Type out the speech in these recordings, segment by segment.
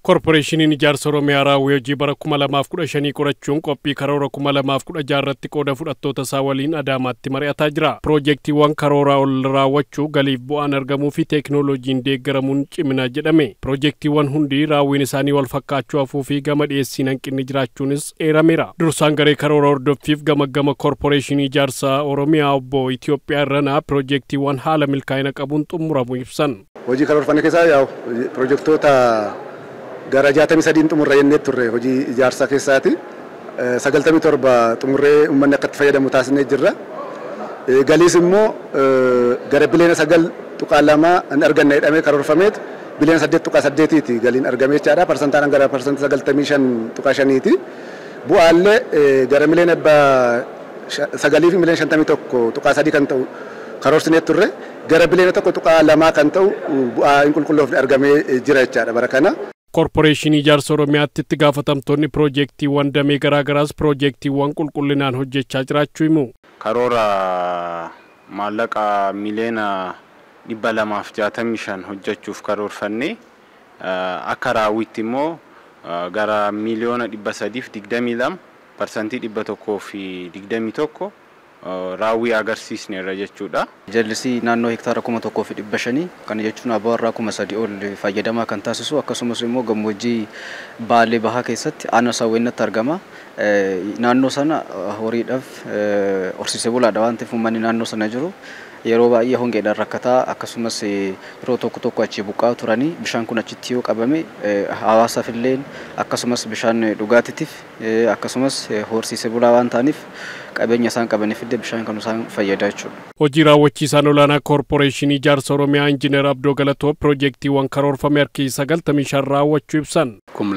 Korporeeshiniin ijaarsa Oromiyaa raawwii hojii bara 2015 qorachuun qophii karoora 2016 irratti qooda fudhattoota isaa waliin Adaamaatti mari'ataa jira. Piroojeektiiwwan karoora ol raawwachuu galiif bu'aan argamuu fi teeknooloojiin deeggaramuun cimina jedhame. Piroojeektiiwwan hundi raawwiin isaanii wal fakkaachuu hafuu fi gama dhiyeessiin hanqinni jiraachuunis eerameera. Dursaan garee karoora hordoffiif gama korporeeshinii ijaarsa Oromiyaa obbo Itoophiyaa Irranaa piroojeektiiwwan haala milkaa'ina qabuun xumuramuu ibsan. Hojii karoorfanne keessaa piroojeektoota gara 63 xumurra jennee turre hojii ijaarsaa keessaati 97 xumurree uummanni akka itti fayyadamu taasisnee jirra. Galiis immoo gara biliyoona 9.2 hin arganne jedhamee karoorfameet biliyoona 8.8 galiin argamee jechaadha. Parsantaan gara parsantii 95.5ti. Bu'aallee gara miliyoona 9 fi miliyoona 51.3 kan ta'u karoorsinee turre gara biliyoona 1.2 kan ta'u bu'aa hin qulqulloofne argamee jira jechaadha bara kana. Korporeeshinii ijaarsa Oromiyaatti itti gaafatamtoonni piroojeektiiwwan damee garaagaraas piroojeektiiwwan qulqullinaan hojjechaa jiraachuu himu. Karoora maallaqa miliyoona 265 hojjechuuf karoorfanne akka raawwitti immoo gara miliyoona 322 parsantii 121 raawwii agarsiisne irra jechuudha. Jallisii naannoo hektaara 1,500 kana jechuun abaarraa 3,000 ol fayyadamaa kan taasisu akkasumas immoo gammoojjii Baalee Bahaa keessatti aanaa Saawweenatti argama. Naannoo sana horiidhaaf horsiisee bulaadha waan ta'eef uummanni naannoo sana jiru yeroo baay'ee hongeedhaan rakkataa akkasumas yeroo tokko achi buqqaa turanii bishaan kun achitti yoo qabame hawaasaaf illee akkasumas bishaan dhugaatiitiif akkasumas horsiisee bulaa waan ta'aniif qabeenya isaan qabaniif illee bishaan kan isaan fayyadaa jechuudha. Hojii raawwachiisaan olaanaa korporeeshinii ijaarsa Oromiyaa Injiinar Abdoo Galatoo piroojeektiiwwan karoorfame harki 95 raawwachuu ibsan.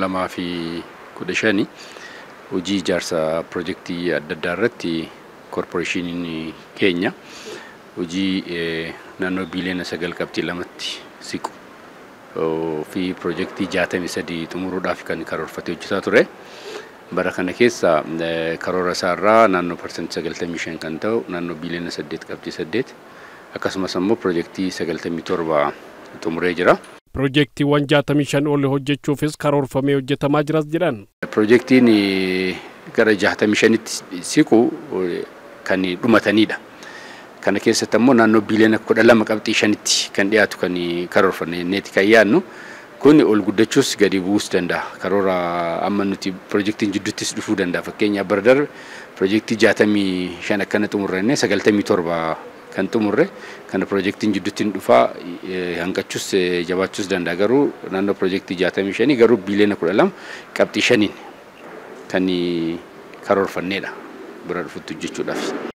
2015 hojii ijaarsa piroojeektii adda addaa irratti korporeeshiniin keenya hojii naannoo biliyoona 9.2tti siqu fi piroojeektii 63 xumuruudhaaf kan karoorfatee hojjetaa ture. Bara kana keessa karoora isaarraa naannoo parsantii 95 kan ta'u naannoo biliyoona 8.8 akkasumas immoo piroojeektii 97 xumuree jira. Piroojeektiiwwan 65 ol hojjechuufis karoorfamee hojjetamaa jiras jedhan. Piroojeektiin gara 65tti siqu kan dhumatanidha. Kana keessatti immoo naannoo biliyoona 12.5tti kan dhiyaatu kan karoorfanne neeti kan yaadnu kun ol guddachuus gadi bu'uus danda'a. Karoora amma nuti piroojeektiin jidduuttis dhufuu danda'a. Fakkeenyaaf bara darbe piroojeektii 65 akkana xumurrenne 97 kan xumurre kana piroojeektiin jidduutti dhufaa hanqachuus jabaachuus danda'a. Garuu naannoo piroojeektii 65 garuu biliyoona 12.5 kan karoorfannedha bira dhufutti jechuudhaaf.